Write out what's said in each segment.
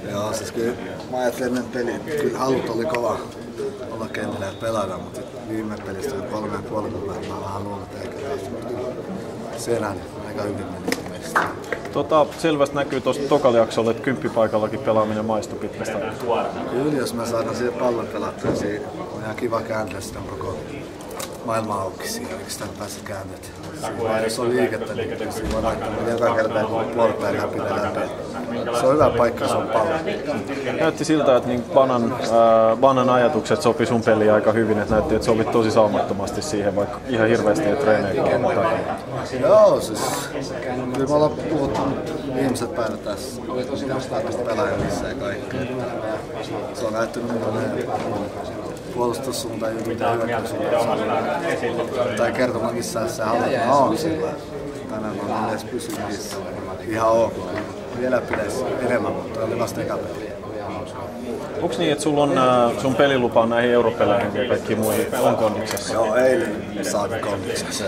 Joo, siis kyllä mä ajattelin ennen peliä, kyllä halut oli kova olla kentällä ja pelata, mutta viime pelistä 3,5 tuntia mä vähän luulen, että ehkä siellä aika hyvin meni meistä. Selvästi näkyy tuosta tokalla jaksolla, että kymppipaikallakin pelaaminen maistui pitkästä. Kyllä, jos mä saadaan siihen pallon pelattua, siinä on ihan kiva kääntää sitä koko maailma auki siihen, eikö sitä pääse käännet. Jos on liikettä, niin siinä voi laittaa joka kerta puolipäin läpi. Se on hyvä paikka, se on pallo. Näytti siltä, että niin Banan ajatukset sopi sun peliin aika hyvin, että näytti, että sovit tosi saumattomasti siihen, vaikka ihan hirveästi ei treeneikin. Joo, siis kyllä me ollaan puhuttu viimeiset päivät tässä pelaajissa ja kaikkea. Se on näyttänyt minulle puolustussuuntaan jutut ja hyökkäyssuuntaan. Tai kertomaan missään se haluaa on sillä. Tänään on edes pysyvissä. Ihan ok. Vielä pitäisi enemmän, mutta oli vasta eka peli. Onko niin, että sulla on sun pelilupa näihin europeleihin ja kaikkiin muihin on kondiksessa? Joo, eilen saatiin kondiksessa.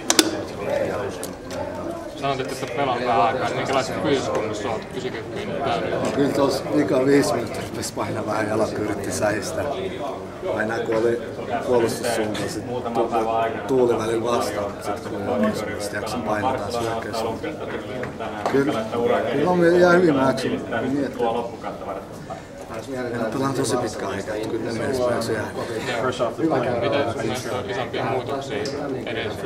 Sanoit, että et pelannut vähän aikaa, niin minkälaisessa fyysiskunnossa olet fysiikkyyn täynnä? Kyllä tuossa vika 5 minuuttia rupesi painaa vähän jalka, yritti sähistä. Aina kun oli puolustussuunta, sitten tuuli välillä vastaan, mutta sitten kun oli sitten jaksin painaa taas hyökkäyssuuntaan. Kyllä on ihan hyvin mä jaksin miettiä. Pelaan tosi pitkä aika, että kyllä ne mielessä pääsee jäädä. Miten sun mielestä on isompia muutoksia edessä?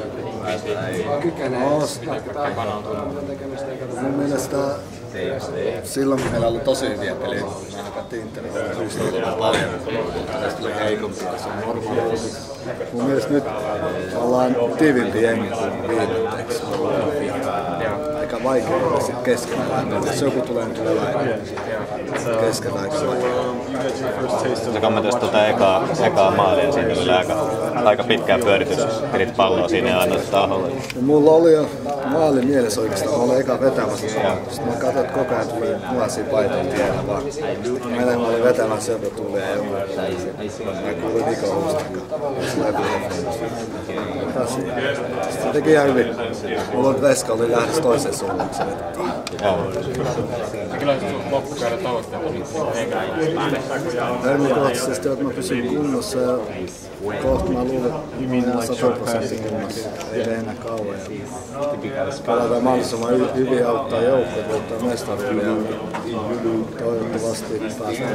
Mun mielestä silloin kun meillä oli tosi hyviä pelejä, me hakattiin Internetin suunnitelmaa paljon, tästä tuli heikompi, se on normaali. Mun mielestä nyt ollaan tiivimpi jengi kuin viimeksi. Aika vaikea olla sit keskellä. Jos joku tulee, niin tulee vähän keskellä aika vaikea. Sä kommentoisit tuota ekaa maalia, siinä oli aika pitkää pyöritys, pidit palloa siinä ja annoit taholle. Mulla oli jo maali mielessä oikeastaan, mä olin eka vetämässä. Sitten mä katsoin, että koko ajan tuli nuosia paiton tiellä vaan. Mä olin vetämässä joku tuli ja joku. Mä kuulin Niko Huustakaan. Se teki ihan hyvin. Mulla on Veska oli lähdössä toiseen suuntaan, kun se vettiin. Minkälaiset sun loppukäydä tavoitteet on? Henkilökohtaisesti, että mä pysyn kunnossa ja kohta mä luulen, että mä 100% kunnossa. Ei enää kauan. Pelataan mahdollisimman hyvin ja auttaa joukkoja, voittaa mestaruuden ja toivottavasti päästään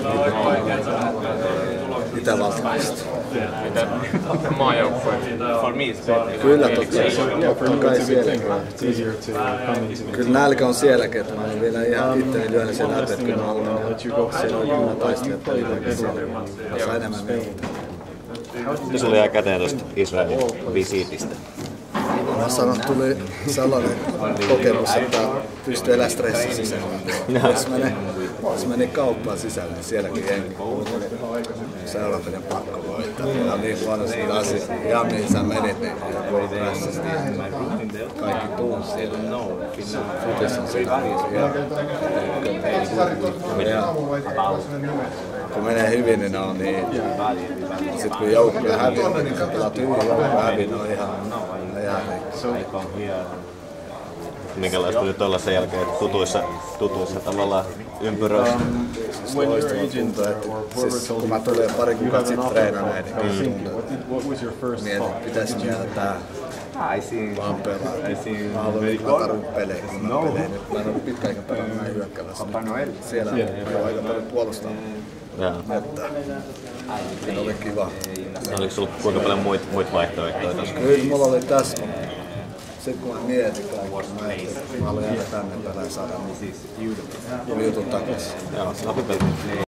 Itävaltaista. Miten maajoukkoja? Kyllä totta kai sielläkin. Kyllä nälkä on sielläkin, että mä olin vielä ihan itteni lyönyt sen läpi, että kyllä mä olin siellä oikein taistelijat pelipaikassa siellä. Jos enemmän meitä. Ja sulla jäi käteen tuosta Israelin visiitistä. Mä sanon, että tuli sellainen kokemus, että pystyy elämään stressin sisällä. Jos meni kauppaan sisälle, niin sielläkin jengi. Seuraavainen pakko voittaa. Meillä on niin huonosti asia. Ja mihin sä menit, niin kaikki tunsi siellä. Futis on siinä. Kun menee hyvin, niin ne on niin. Sitten kun joukkoja häviää, niin pelaat hyvin joukkoja häviää, ne on ihan Minkälaista nyt olla sen jälkeen tutuissa tavallaan ympyröissä? Loistava tuntuu, että siis kun mä tulin pari kuukautta sitten treenaneen, niin mietin, että pitäisi vielä tää vaan pelaa. Mä haluan tarvitse pelejä, kun mä peleen. Mä en ole pitkä aika pelannut näin hyökkäävässä. Siellä on aika paljon puolustaa. Että siinä oli kiva. Oliko sulla kuinka paljon muita vaihtoehtoja tuossa? Kyllä mulla oli tässä. Sitten kun mä mietin kaikki, mä ajattelin, että mä haluan jäädä tänne pelaa ja saada jutun takaisin. Joo,